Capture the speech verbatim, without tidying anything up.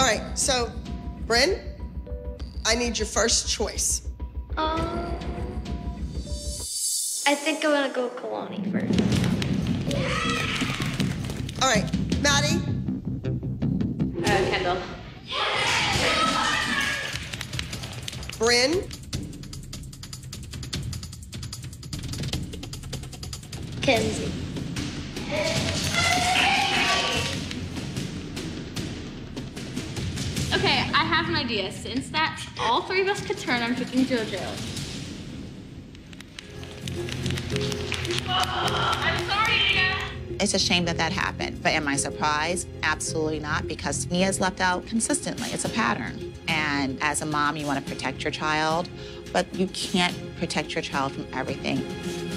All right, so, Bryn, I need your first choice. Um, I think I'm gonna go Kalani first. All right, Maddie? Uh, Kendall. Bryn? Kenzie. Okay, I have an idea. Since that all three of us could turn, I'm picking JoJo. Oh, I'm sorry, Nia. It's a shame that that happened, but am I surprised? Absolutely not, because Nia's left out consistently. It's a pattern. And as a mom, you want to protect your child, but you can't protect your child from everything.